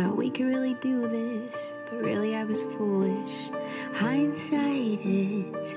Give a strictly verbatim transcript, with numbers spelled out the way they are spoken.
thought we could really do this, but really I was foolish. Hindsight, it's